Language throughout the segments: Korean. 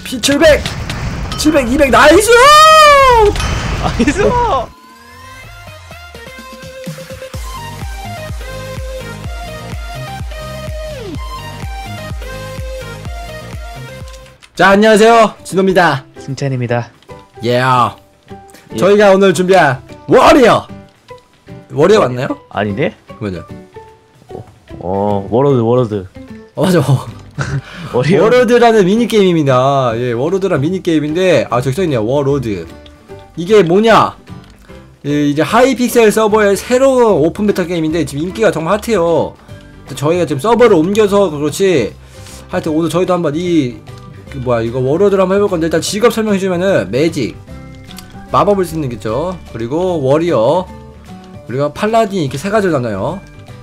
피 700 700 200 나이스! 나이스! 자, 안녕하세요, 진호입니다. 승찬입니다. 예. 저희가 오늘 준비한 워리어 맞나요? 아닌데? 맞아. 워로드. 맞아. 워로드라는 미니게임입니다. 예, 워로드란 미니게임인데, 아, 저기 써있네요. 워로드. 이게 뭐냐? 이제 하이픽셀 서버의 새로운 오픈 베타 게임인데, 지금 인기가 정말 핫해요. 저희가 지금 서버를 옮겨서 그렇지, 하여튼 오늘 저희도 한번 이거 워로드를 한번 해볼 건데, 일단 직업 설명해주면은, 매직, 마법을 쓰는 겠죠. 그리고 워리어, 그리고 팔라딘, 이렇게 세 가지를 나눠요.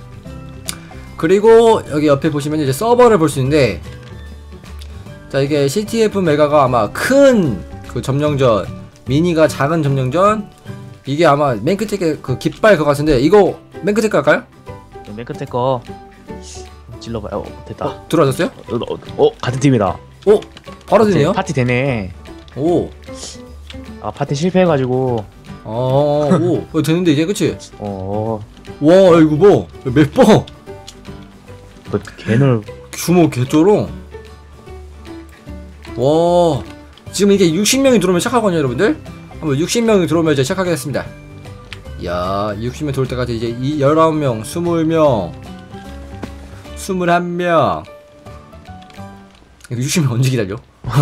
그리고 여기 옆에 보시면 이제 서버를 볼 수 있는데, 자, 이게 CTF 메가가 아마 큰 그 점령전, 미니가 작은 점령전, 이게 아마 맨 끝에 그 깃발 그거 같은데, 이거 맨 끝에 갈까요? 맨 끝에 거 찔러봐요. 됐다. 들어왔어요? 같은 팀이다. 바로 되네요? 파티 되네. 오. 아, 파티 실패해가지고. 되는데 이제, 그치? 와, 이거 뭐, 몇 번? 개놀. 규모 개쩔어. 와, 지금 이게 60명이 들어오면 시작하거든요, 여러분들. 한번 60명이 들어오면 이제 시작하겠습니다. 이야, 60명 들어올 때까지 이제 19명, 20명, 21명. 이거 60명 언제 기다려?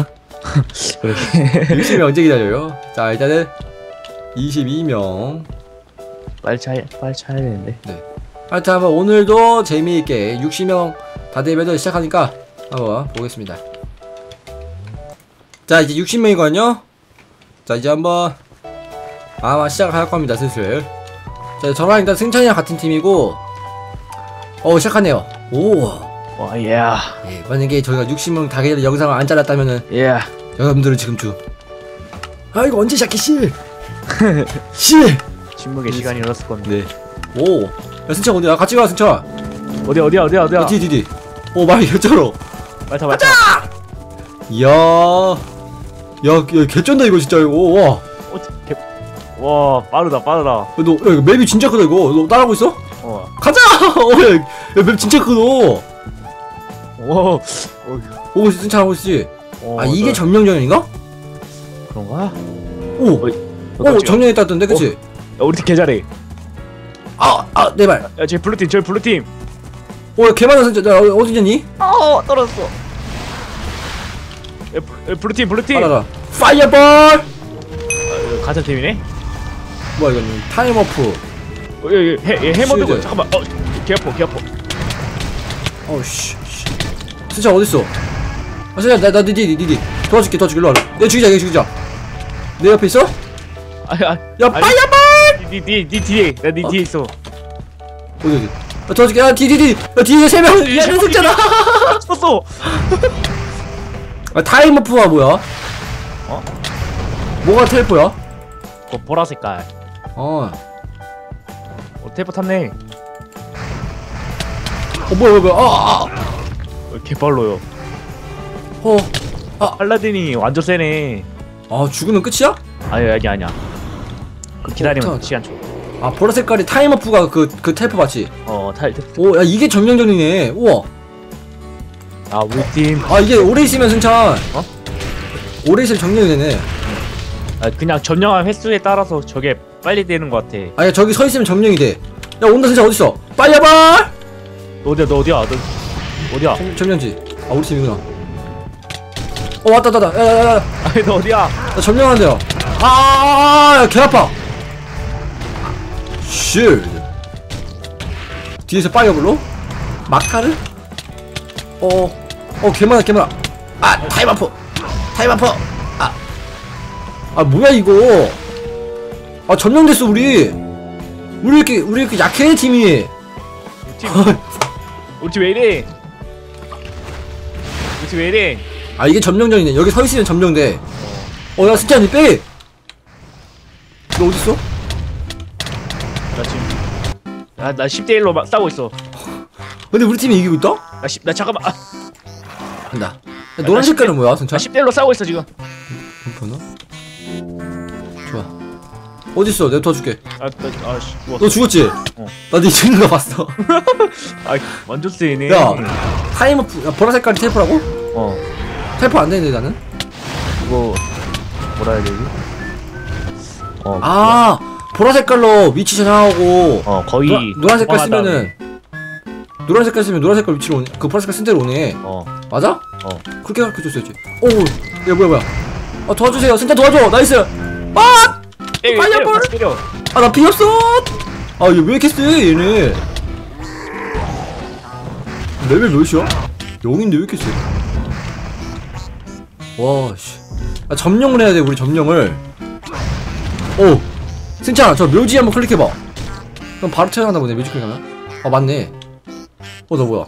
그렇게. 60명 언제 기다려요? 자, 일단은 22명. 빨리 차야 되는데. 네. 하여튼 한번 오늘도 재미있게 60명 다 되면 시작하니까 한번 보겠습니다. 자, 이제 60명이거든요. 자, 이제 한번 아마 시작할 겁니다, 슬슬. 자, 저랑 일단 승찬이랑 같은 팀이고, 시작하네요. 와, 예. 만약에 저희가 60명 다 되는 영상을 안 잘랐다면은, 예. 여러분들은 지금 이거 언제 시작해, 씨! 침묵의 시간이 흘렀을 건데. 네. 야, 승찬 어디야? 같이 가, 승찬. 어디야? 디디디. 말이 개쩔어. 빨리 타. 이야, 개쩐다 이거 진짜. 이거. 와, 빠르다. 너 이거 맵이 진짜 크다 이거. 너 따라하고 있어? 가자. 야, 맵 진짜 크다. 승찬 하고 있지. 이게 점령전인가? 그런가? 점령했다던데, 그치? 우리 팀 개 잘해. 내 말. 야, 저희 블루팀. 개 많아, 진짜. 나 어디냐니? 떨어졌어. 블루팀. 알아. 파이어볼! 같은 팀이네? 뭐야, 이건 타임워프. 해머 들고. 쉴드. 잠깐만. 개 아파. 씨. 승찬 어딨어? 승찬, 나 니디. 도와줄게, 일로 와라. 얘 죽이자. 내 옆에 있어? 야, 파이어볼! 니 뒤에. 나 니 뒤에 있어. 어디. 도와줄게. 야, 뒤에 3명. 야, 승찬아. 죽었어. 타임워프가 뭐야? 뭐가 텔포야? 그거 보라 색깔. 텔포 탔네. 뭐야. 개빨로요. 팔라딘이 완전 세네. 죽으면 끝이야? 아니야. 그 기다리면 시간 줘. 보라 색깔이 타임워프가 그 텔포 맞지? 텔포. 야, 이게 점령전이네. 우와. 우리 팀. 이게 오래 있으면 승찬. 오래 있으면 점령이 되네. 그냥 점령한 횟수에 따라서 저게 빨리 되는 것 같아. 아니, 저기 서 있으면 점령이 돼. 야, 온다, 승찬 어딨어? 파이어볼! 너 어디야? 점령지. 우리 팀이구나. 왔다. 야. 너 어디야? 나 점령한대요. 야, 개 아파. 쉴드. 뒤에서 파이어볼로? 마카를? 개 많아. 타임워프. 뭐야 이거? 점령됐어 우리. 우리 이렇게 약해 팀이. 우리 팀 왜 이래? 이게 점령전이네. 여기 서 있으면 점령돼. 야, 승찬이 빼. 너 어딨어? 나 지금 나 10대1로 싸우고 있어. 근데 우리 팀이 이기고 있다? 나 잠깐만. 간다. 노란 색깔은 뭐야, 승찬? 10대1로 싸우고 있어 지금. 번호? 좋아. 어딨어? 내가 도와줄게. 죽었어. 너 죽었지? 어. 나 네 죽는 거 봤어. 완전 세네. 야, 타이머, 야, 보라 색깔이 텔포라고? 어. 텔포 안 되는데, 나는? 이거 뭐라 해야 되지? 아, 보라 색깔로 위치 저장하고, 거의 노란 색깔 통하다. 쓰면은, 노란 색깔 쓰면 노란 색깔 위치로 오네. 그 보라 색깔 쓴 대로 오네. 맞아? 그렇게 가르쳐줬어야지. 오, 야, 뭐야. 아, 도와주세요. 진짜 도와줘. 나이스. 아! 파이어볼! 때려. 아, 나 피 없어! 아, 얘 왜 이렇게 세, 얘네. 레벨 몇이야? 0인데 왜 이렇게 세? 와, 씨. 아, 점령을 해야 돼, 우리 점령을. 오! 승찬아, 저 묘지 한번 클릭해봐. 그럼 바로 태어난다 보네, 묘지 클릭하면. 아, 맞네. 나 뭐야?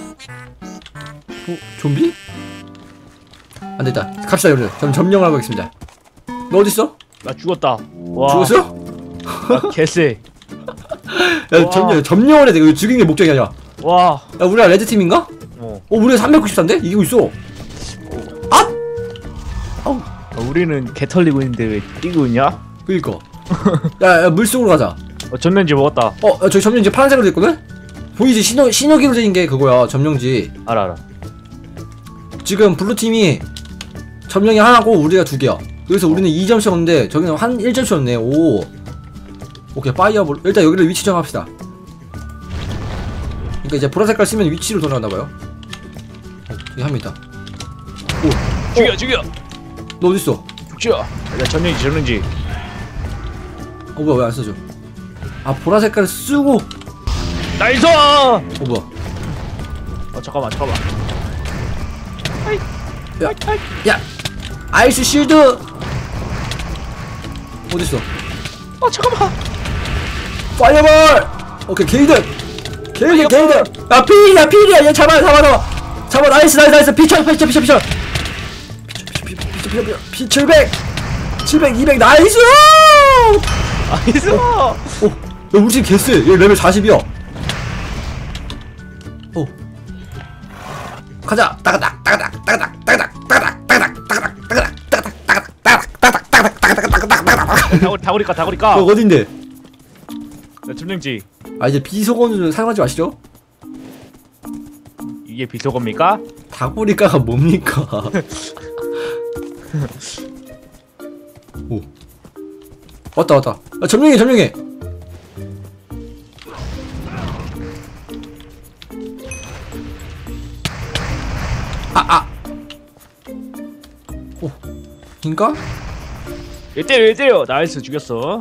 좀비? 안 됐다. 갑시다, 여러분. 전 점령을 하고 있습니다. 너 어딨어? 나 죽었다. 와. 죽었어? 나 개쎄. 야, 점령을 해야 돼. 이거 죽이는 게 목적이 아니야. 와. 야, 우리가 레드팀인가? 우리가 394인데? 이기고 있어. 아! 아우. 우리는 개 털리고 있는데 왜 뛰고 있냐? 그니까. 야, 물속으로 가자. 전면지 먹었다. 야, 저기 점령지 파란색으로 됐거든? 보이지? 신호기로 된 게 그거야, 점령지. 알아. 지금 블루팀이 점령이 하나고 우리가 2개야. 그래서 우리는 2점씩 얻는데 저기는 한 1점씩 얻네. 오. 오케이, 파이어볼. 일단 여기를 위치 정합시다. 그러니까 이제 보라색깔 쓰면 위치로 돌아간다봐요. 여기 한 명 있다. 오. 죽여. 너 어딨어? 죽여. 나 점령지. 뭐야, 왜 안 써줘? 아, 보라색깔을 쓰고. 나이스! 뭐야. 잠깐만. 야! 아이스 쉴드! 어딨어? 잠깐만. 파이어볼! 오케이, 게이드! 야, 필이야! 얘 잡아! 나이스! 피쳐! 피 700! 200, 나이스! 나이스! 야, 우리 팀 개쎄! 얘 레벨 40이야! 가자! 따가닥! 다구리까. 어딘데? 나 점령지. 아, 이제 비속어는 사용하지 마시죠? 이게 비속어입니까? 다구리까가 뭡니까? 오. 왔다. 아, 점령해. 오. 인가? 얘 때려. 나이스, 죽였어.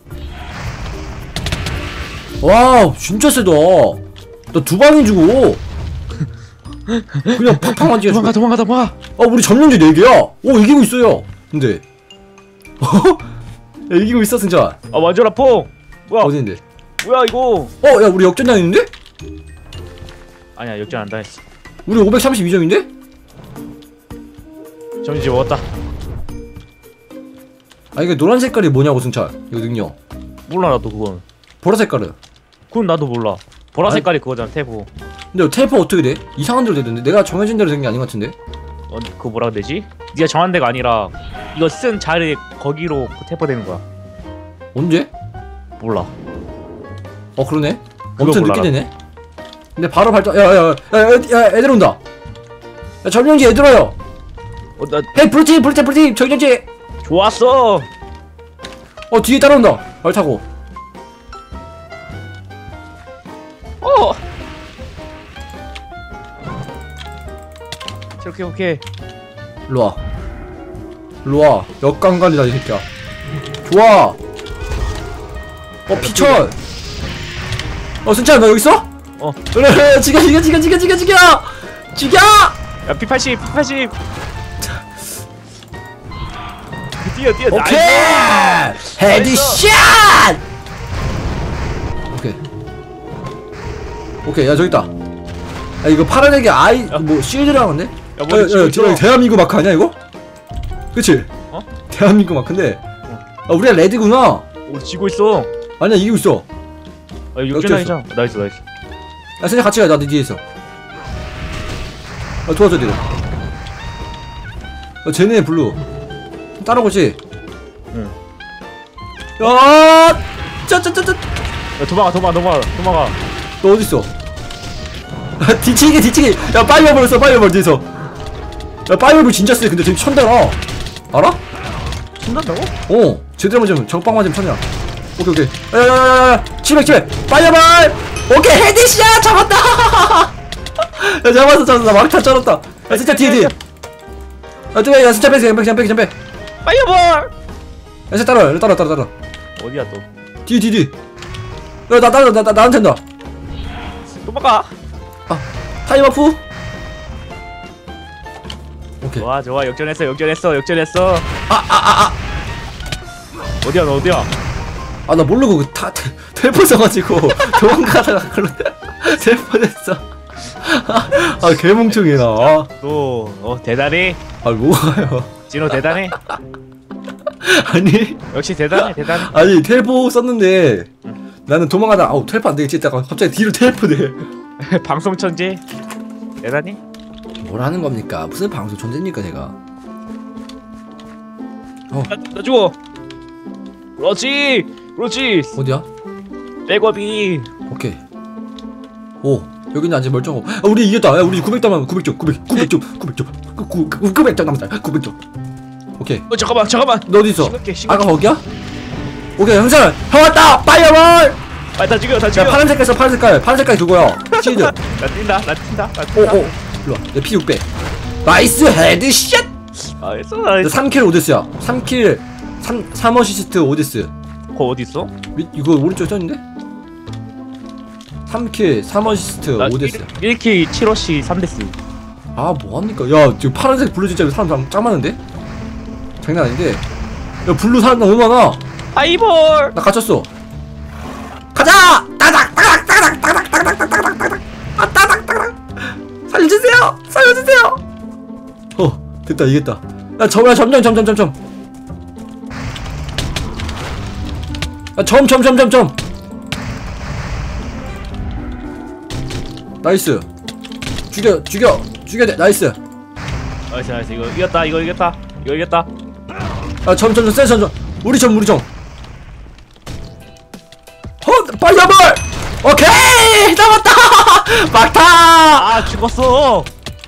와우, 진짜 세다. 너 2방이 주고. 그냥 팍팍 만지게. 도망가. 우리 점령지 4개야. 오, 이기고 있어요. 근데. 야, 이기고 있어, 진짜. 완전 아파. 뭐야? 어딘데? 뭐야 이거? 야, 우리 역전당했는데? 아니야, 역전 안 당했어. 우리 532점인데? 점령지 먹었다. 이게 노란 색깔이 뭐냐고, 승철. 이거 능력. 몰라, 나도 그건. 보라 색깔은. 그건 나도 몰라. 보라 색깔이 그거잖아, 태보. 근데 텔포 어떻게 돼? 이상한 대로 되던데? 내가 정해진 대로 된 게 아닌 것 같은데? 그거 뭐라 해야 되지? 네가 정한 데가 아니라 이거 쓴 자리 거기로 태포되는 거야. 언제? 몰라. 그러네? 그거 엄청 몰라라. 늦게 되네? 근데 바로 발전. 야, 애들 온다. 야, 점령지 애들 와요. 나 헤이, 블루팀, 점령지. 좋았어. 뒤에 따라온다. 말 타고. 오케이. 일로와. 역강간이다, 이 새끼야. 좋아. 피철. 승찬, 너 여기 있어? 그래, 죽여. 야, P80. 뛰어. 오케이. 헤드샷. 오케이. 야, 저기 있다. 야, 이거 파란 애기 뭐 쉴드라는 건데? 야, 뭐 대한민국 마크 아니야, 이거? 그치? 대한민국 마크인데. 우리가 레드구나. 우리 지고 있어. 아니야, 이기고 있어. 역전당이잖아. 나이스. 야, 선생 같이 가. 나 네 뒤에 있어. 도와줘, 니가. 쟤네 블루 따라오지. 응. 야, 짜짜짜짜. 야, 도망가. 너 어딨어? 뒤치기. 야, 파이어볼 뒤에서. 야, 파이어볼 진짜 세. 근데 되게 천대라. 알아? 신난다고? 어, 제대로 맞으면 적방 맞으면 천이야. 오케이. 야야야야, 700. 파이어볼. 오케이, 헤드샷 잡았다. 야, 잡았어. 나 막타 쩔었다. 야, 진짜 뒤에. 야, 야, 진짜 빼. 파이어볼! 야, 진짜 따라. 어디야 또? 뒤. 야, 나한테 한다. 도망가! 타임아프. 오케이. 좋아 역전했어 어디야 너 어디야? 아, 나 모르고 텔포 써가지고 도망가다가 그런 텔포됐어. 아, 개멍청이야 나. 너 대단해. 아, 뭐가요? 진호 대단해. 아니 역시 대단해. 아니 텔포 썼는데 나는 도망가다 아우 텔포 안 되겠지 했다가 갑자기 뒤로 텔포돼. 방송 천재. 대단해. 뭐라는 겁니까? 무슨 방송 존재입니까 제가? 나 죽어. 그렇지. 어디야? 백업이. 오케이. 오, 여기는 아직 멀쩡하고. 아, 우리 이겼다. 야, 우리 900점 900점 남았다. 900점. 오케이. 잠깐만. 너 어디 있어? 심각해. 아까 거기야? 오케이, 형사. 형 왔다. 파이어볼. 다 죽여. 야, 파란 색깔 그거야. 시드. 나 뛴다. 오. 일로 와. 내 피 600. 나이스 헤드샷. 나이스. 3킬 오데스야. 3킬 3어시스트 오데스. 그거 어디 있어? 이거 오른쪽에 써있는데? 3킬 3어시스트 오데스. 1킬 7호씨 3데스. 아, 뭐합니까? 야, 지금 파란색 블루 진짜 사람 짱 많은데? 장난 아닌데? 야, 블루 사람 너무 많아. 하이볼. 나 갇혔어. 가자! 따닥! 살려주세요! 됐다, 이겼다. 야, 점이야, 점. 야, 점. 나이스. 죽여 돼. 나이스. 나이스. 이거 이겼다. 야, 점. 우리 점. 파이어볼! 오케이! 잡았다! 막타! 아 죽었어.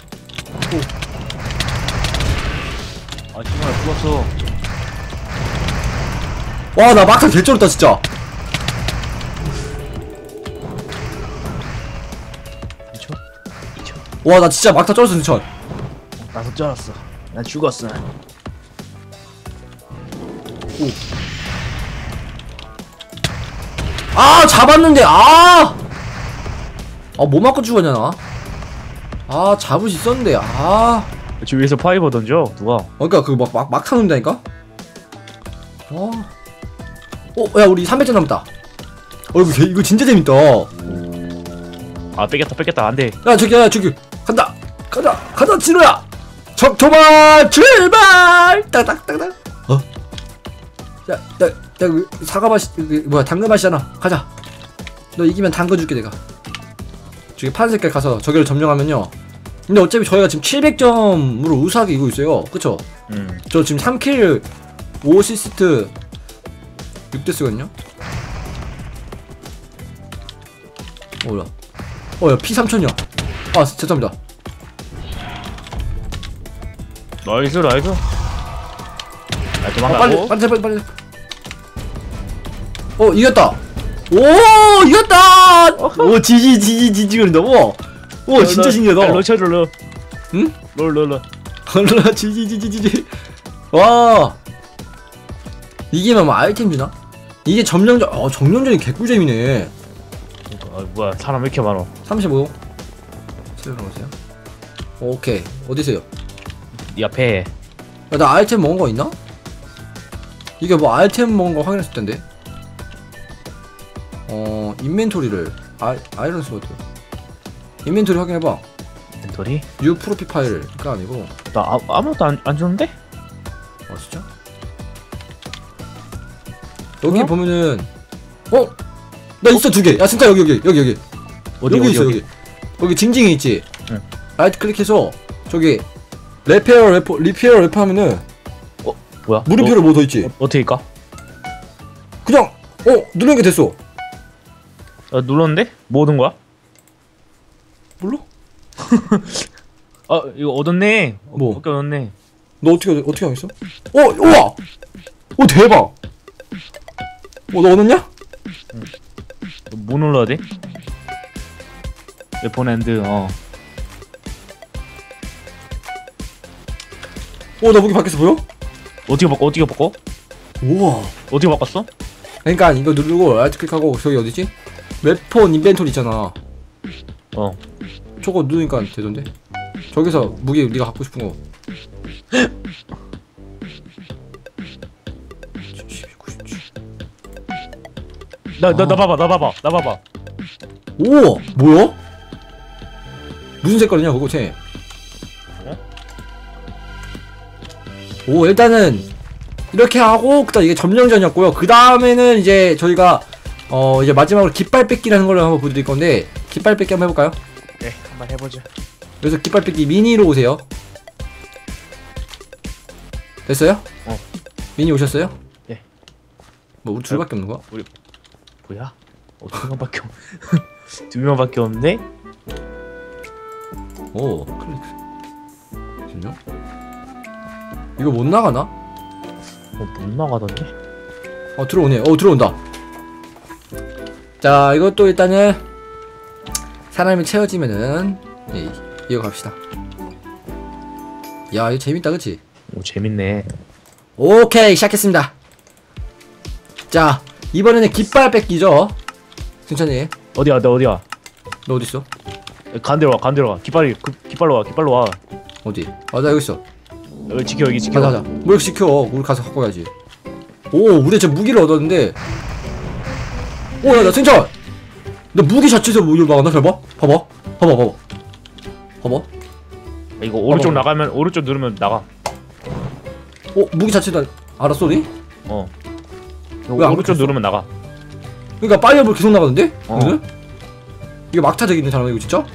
아 정말 죽었어. 와, 나 막타 개쩔었다 진짜. 2초. 와, 나 진짜 막타 쩔었어 진짜. 나도 쩔었어. 난 죽었어. 아, 잡았는데. 뭐 맞고 죽었냐 나. 잡을 수 있었는데. 저 위에서 파이버 던져 누가? 그러니까 그 막타 놓는다니까. 야, 우리 300점 남았다. 이거 진짜 재밌다. 아 뺏겼다 안돼. 야, 저기 간다 진호야. 적토발 출발. 따닥. 야, 사과맛 뭐야, 당근맛이잖아. 가자. 너 이기면 당근 줄게 내가. 저기 파란 색깔 가서 저기를 점령하면요. 근데 어차피 저희가 지금 700점으로 우수하게 이기고 있어요. 그쵸? 저 지금 3킬 5어시스트 6데스거든요. 뭐야? 야, 피 3000이야. 죄송합니다. 나이스. 아 도망가고. 빨리. 이겼다. 오, 이겼다. 오, 지지 그런다. 오, 진짜 신기하다. 롤. 응? 롤. 지지. 와, 이기면 뭐 아이템 주나? 이게 점령전이 개꿀잼이네. 뭐야 사람 왜 이렇게 많어? 35. 들어오세요. 오케이. 어디세요? 네 앞에. 야, 나 아이템 먹은 거 있나? 이게 뭐 아이템 먹은 거 확인했을 텐데. 인벤토리를 아이런 스워드. 인벤토리 확인해봐. 인벤토리? 뉴 프로필 파일가 아니고. 나 아무것도 안 주는데? 진짜? 여기 보면은 나 있어 2개. 야, 진짜 여기 어디 있어. 여기 징징이 있지? 응. 라이트 클릭해서 저기 리페어 래퍼 하면은 뭐야? 물음표로 뭐 더 있지? 어떻게 까? 그냥 누르는 게 됐어. 눌렀는데? 뭐 얻은 거야? 몰라? 이거 얻었네. 뭐? 어깨 얻었네. 너 어떻게 하겠어? 우와! 대박! 너 얻었냐? 뭐 눌러야 돼? 웨폰 핸드. 나 무기 바뀌었어 보여? 어떻게 바꿔? 우와. 어떻게 바꿨어? 그러니까 이거 누르고 라이트 클릭하고 저기 어디지? 웨폰 인벤토리 있잖아. 저거 누르니까 되던데? 저기서 무기 네가 갖고 싶은 거. 97. 나 봐봐. 오! 뭐야? 무슨 색깔이냐 그거 쟤? 오 일단은 이렇게 하고 그다음 이게 점령전이었고요. 그 다음에는 이제 저희가 이제 마지막으로 깃발 뺏기라는 걸 한번 보여드릴 건데 깃발 뺏기 한번 해볼까요? 네, 한번 해보자. 그래서 깃발 뺏기 미니로 오세요. 됐어요? 미니 오셨어요? 네. 뭐 우리 둘밖에 없는 거야? 뭐야? 두 명밖에 두 명밖에 없네? 오 클릭. 잠시만요. 이거 못 나가나? 못 나가던데? 들어오네. 들어온다. 자, 이것도 일단은 사람이 채워지면은 이어갑시다. 야, 이거 재밌다, 그치? 오, 재밌네. 오케이, 시작했습니다. 자, 이번에는 깃발 뺏기죠. 승찬이, 어디야? 너 어딨어? 간대로 와. 깃발로 와. 어디? 나 여기 있어. 여기 지켜. 가자. 뭐 이렇게 시켜? 우리 가서 갖고 가야지. 오, 우리 저 무기를 얻었는데. 야, 승찬! 나 무기 자체에서 뭐 이거 막나? 잘 봐? 봐봐. 이거 오른쪽 나가면 오른쪽 누르면 나가. 무기 자체도 알았어, 니? 왜 오른쪽 누르면 나가. 그러니까 파이어볼 계속 나가는데? 오늘? 이거 막타 되겠네 잠깐만 이거 진짜?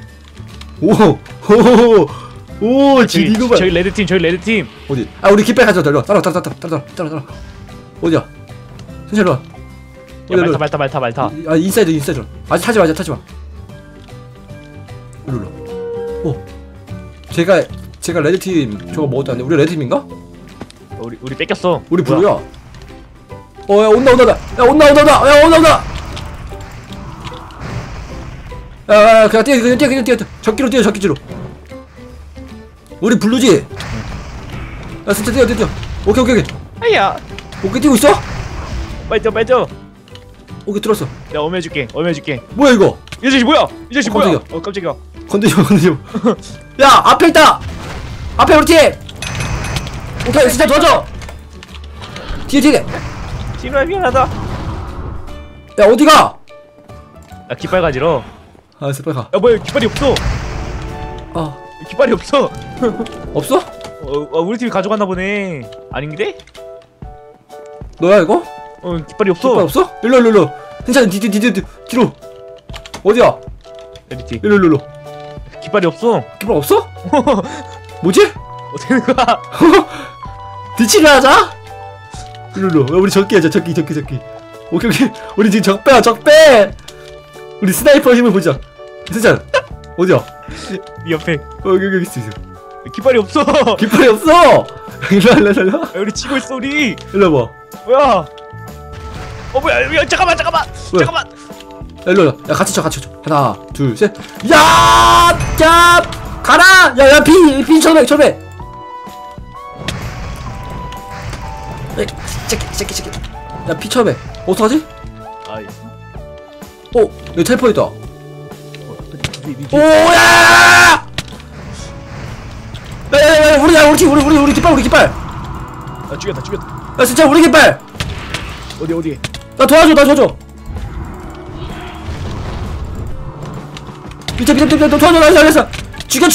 오 지금 이거 봐. 저기 레드팀. 어디? 우리 깃발 가져. 따라. 어디야? 승철 와. 말타. 인사이드. 아직 타지 마. 일로. 제가 레드팀 저거 먹었다는데 우리 레드팀인가? 우리 뺏겼어. 우리 블루야. 야 온다. 야 그냥 뛰어. 적기로 뛰어. 우리 블루지? 야 진짜 뛰어. 오케이. 아야. 오케이 뛰고 있어? 빨리 뛰어. 오케이 들었어. 내가 엄해줄게. 뭐야 이거? 이 자식 뭐야? 깜짝이야. 깜짝이야. 건드려. 야 앞에 있다. 앞에 우리 팀. 오케이 진짜 도와줘. 뒤에. 진우야 미안하다. 야 어디가? 나 깃발 가지러. 알았어 빨리 가. 야 뭐야 깃발이 없어. 깃발이 없어. 없어? 우리 팀이 가져갔나 보네. 아닌데? 너야 이거? 깃발이 없어. 깃발 없어? 일로. 괜찮아 뒤로. 어디야? 레드팀. 일로. 깃발이 없어. 깃발 없어? 뭐지? 어떻게 된 거야? 뒤치기 하자. 일로. 야, 우리 적기 하자. 적기. 오케이. 우리 지금 적배. 우리 스나이퍼 힘을 보자. 진짜 어디야? 네 옆에. 여기 있어. 깃발이 없어. 깃발이 없어. 일로. 야, 우리 치고 있어 우리. 일로 봐. 뭐야? 뭐야? 잠깐만. 일로. 야 같이 쳐. 하나, 둘, 셋. 야! 가라! 야, 피 쳐배. 새끼. 야, 피 쳐배. 어떡하지? 여기 텔포 있다. 오야! 야, 우리 깃발. 죽였다. 야, 진짜 우리 깃발. 어디? 나 도와줘. 밑에 도와줘. 나 죽여.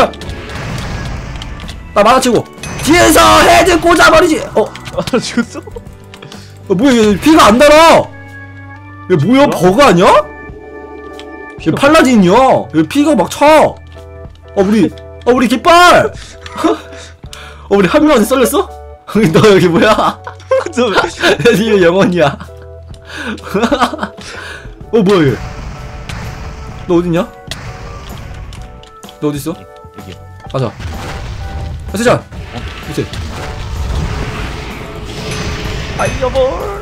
나 막아치고 뒤에서 헤드 꽂아버리지. 죽었어? 뭐야 얘 피가 안 달아. 얘 뭐야 버그 아니야? 얘 팔라딘이야. 얘 피가 막 차. 우리 깃발. 우리 한 명한테 썰렸어? 너 여기 뭐야? 니 영원이야. 뭐야 얘? 너 어딨냐? 너 어딨어? 여기. 가자. 세찬. 그치. 파이어볼.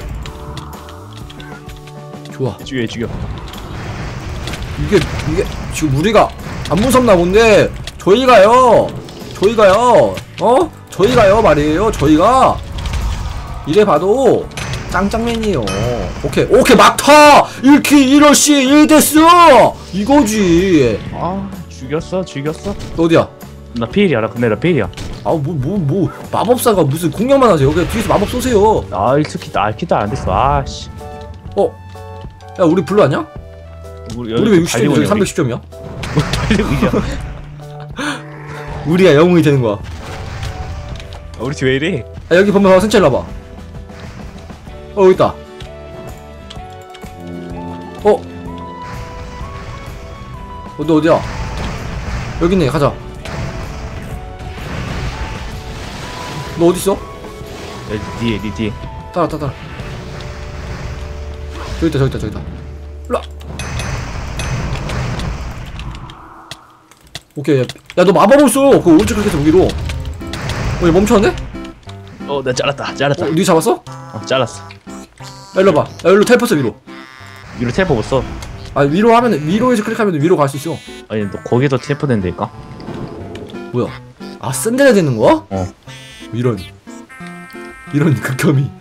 좋아. 죽여. 이게 지금 우리가 안 무섭나 본데 저희가요 저희가요 말이에요. 저희가 이래 봐도 짱짱맨이에요. 오케이 막타 1킬 1어시 1데스 이거지. 아 죽였어. 너 어디야? 나 필이야. 나 필이야. 뭐 마법사가 무슨 공격만 하세요. 그냥 뒤에서 마법 쏘세요. 아 일스키트 알키트 안 됐어. 아씨. 야 우리 블루 아니야? 우리 왜 60점이야? 310점이야? 우리가 영웅이 되는 거야. 우리 팀 왜 이래? 야, 여기 보면 승차 일로 와봐. 여기 있다. 너 어디야? 여기 있네. 가자. 너 어딨어? 니 뒤에. 따라. 저기 있다. 일로 와. 오케이. 야, 너 마법을 써. 그 오른쪽 클릭해서 무기로. 얘 멈췄네? 나 잘랐다. 니 잡았어? 잘랐어. 야, 일로 와봐. 야, 일로 텔포스 위로. 위로 텔포 못 써. 위로 하면, 위로에서 클릭하면 위로 갈 수 있어. 아니 너 거기서 텔포 된다니까? 뭐야? 쓴 데가 되는 거야? 이런 극혐이.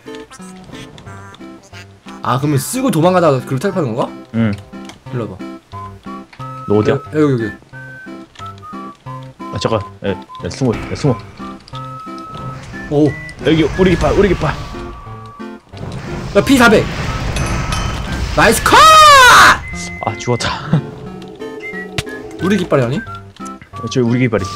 그러면 쓰고 도망가다가 그걸 텔포하는 건가? 응. 일로 와봐. 너 어디야? 여기. 잠깐. 야, 숨어. 오. 여기 우리 깃발. 야, P400. 나이스 컷! 아 죽었다. 우리 깃발이 아니? 저기 우리 깃발 있어.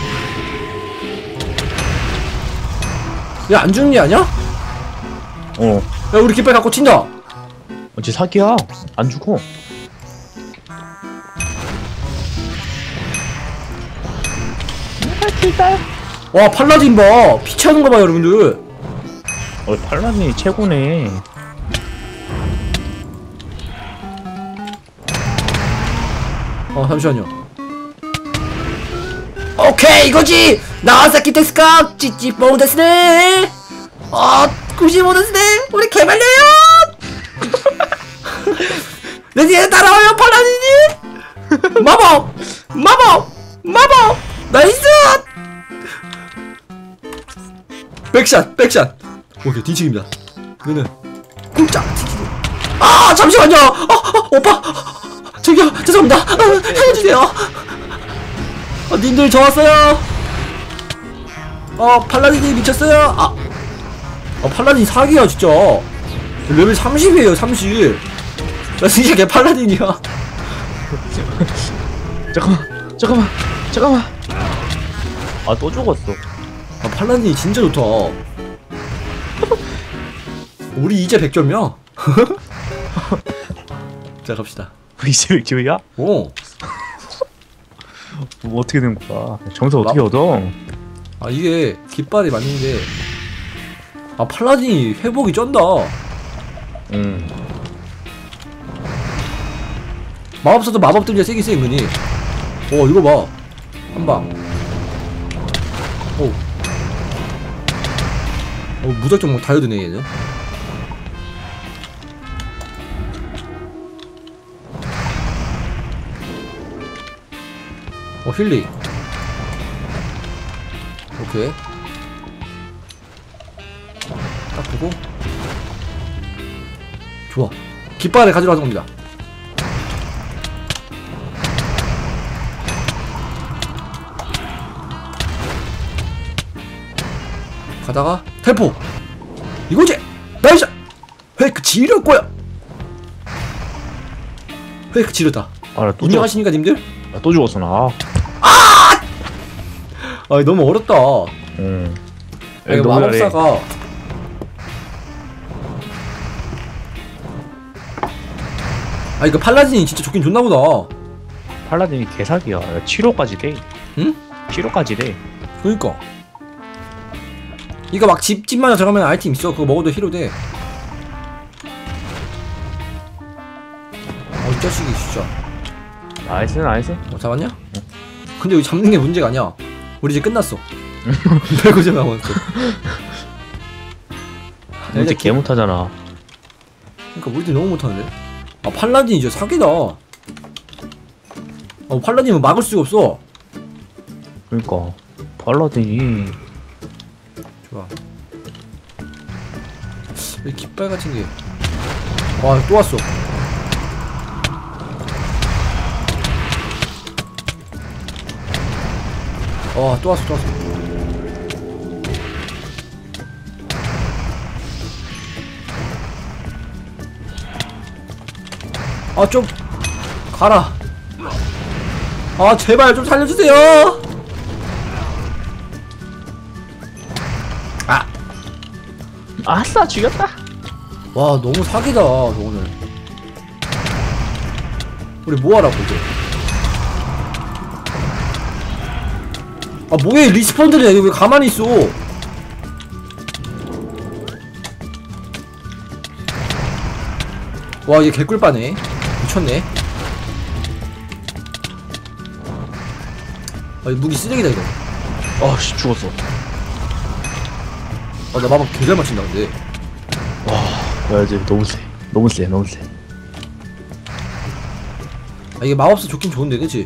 야, 안 죽는 게 아니야? 야, 우리 깃발 갖고 튄다. 쟤 사기야. 안 죽어. 와, 팔라딘 봐. 피 차는 거 봐, 여러분들. 팔라딘이 최고네. 잠시만요. 오케이, 이거지. 나와사키 데스까? 찌찌뽕 데스네. 95 데스네. 우리 개발려요. 내 뒤에 따라와요, 팔라딘이. 마법. 나이스. 백샷. 오케이, 뒤치기입니다. 이거는 쿵짝. 잠시만요. 오빠. 저기요, 죄송합니다. 살려주세요. 님들 저 왔어요. 팔라딘이 미쳤어요. 팔라딘 사기야 진짜. 레벨 30이에요 30. 나 진짜 걔 팔라딘이야. 잠깐만. 또 죽었어. 팔라딘이 진짜 좋다. 우리 이제 100점이야. 자, 갑시다. 이제 100점이야? 오. 뭐 어떻게 된 거야? 점수 어떻게 얻어? 이게 깃발이 맞는데 팔라딘이 회복이 쩐다. 마법사도 마법 등재 세긴 세 은근히. 이거 봐. 한방. 무작정 뭐 다이어드네 얘는. 힐리. 오케이. 딱 보고. 좋아. 깃발을 가지러 가는 겁니다. 가다가 텔포. 이거지. 나이스. 회크 지릴 거야. 회크 지렸다. 또 인정하시니까 님들? 또 죽었어 나. 너무 어렵다. 이거 마법사가 이거 팔라딘이 진짜 좋긴 좋나보다. 팔라딘이 개사기야. 7호까지 돼. 응? 7호까지 돼. 그니까 이거 막 집마다 들어가면 아이템 있어. 그거 먹어도 힐로 돼. 이 자식이 진짜. 나이스. 잡았냐? 근데 여기 잡는 게 문제가 아니야. 우리 이제 끝났어. 별거좀 남았어. 이제 개 못하잖아. 그러니까 우리들 너무 못하는데. 아 팔라딘 이제 사기다. 팔라딘은 막을 수가 없어. 그러니까 팔라딘이 좋아. 이 깃발 같은 게. 와 또 왔어. 또 왔어. 좀 가라. 제발 좀 살려주세요. 아싸 죽였다. 와 너무 사기다 너 오늘. 우리 뭐하라고 이제. 뭐해 리스폰들이야. 이거 왜 가만히 있어. 와 얘 개꿀빠네. 미쳤네. 이 무기 쓰레기다 이거. 씨 죽었어. 나 마법 개잘 맞춘다 근데. 야 이제 너무 세. 이게 마법사 좋긴 좋은데 그치?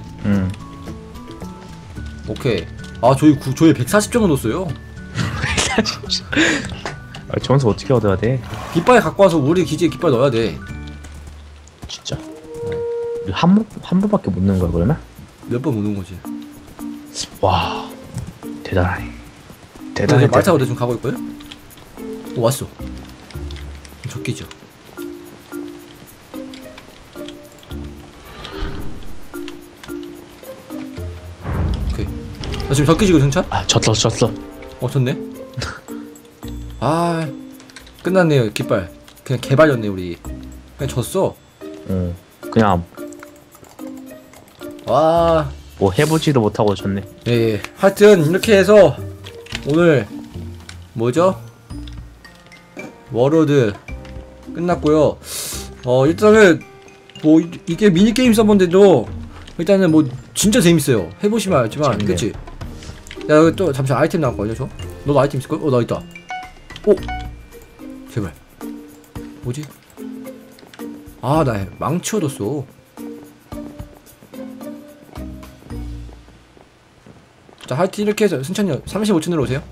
오케이. 저희 140 정도 넣었어요. 점수 어떻게 얻어야 돼? 깃발 갖고 와서 우리 기지에 깃발 넣어야 돼. 진짜. 한 번밖에 못 넣은 거야 그러면? 몇 번 못 넣은 거지. 와 대단하네. 말 타고 좀 가고 있고요. 왔어. 적기죠. 오케이. 나 지금 적기지고 승차? 졌어. 졌네. 끝났네요 깃발. 그냥 개발렸네 우리. 그냥 졌어. 그냥 와. 뭐 해보지도 못하고 졌네. 예. 하여튼 이렇게 해서 오늘 뭐죠? 워로드 끝났고요. 일단은 뭐 이게 미니게임 서버인데도 일단은 뭐 진짜 재밌어요. 해보시면 알지만 재밌네요. 그치? 야 여기 또 잠시 아이템 나왔거든요 저? 너도 아이템 있을걸? 나 있다. 제발 뭐지? 나 망치 얻었어. 자 하여튼 이렇게 해서 승찬이 35층으로 오세요.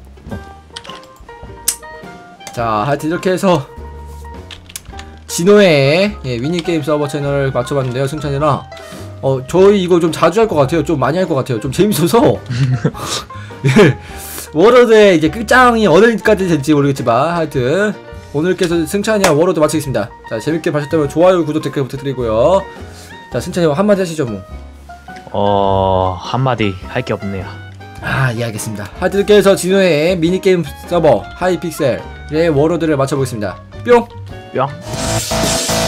자 하여튼 이렇게 해서 진호의 미니게임 서버 채널을 맞춰봤는데요 승찬이랑 저희 이거 좀 자주 할 것 같아요. 좀 많이 할 것 같아요. 좀 재밌어서 워로드의 이제 끝장이 어디까지 될지 모르겠지만 하여튼 오늘께서 승찬이와 워로드 마치겠습니다. 자 재밌게 보셨다면 좋아요 구독 댓글 부탁드리고요. 자 승찬이 한마디 하시죠 뭐. 한마디 할 게 없네요. 예 알겠습니다. 하여튼 이렇게 해서 진호의 미니게임 서버 하이픽셀의 워로드를 맞춰보겠습니다. 뿅! 뿅.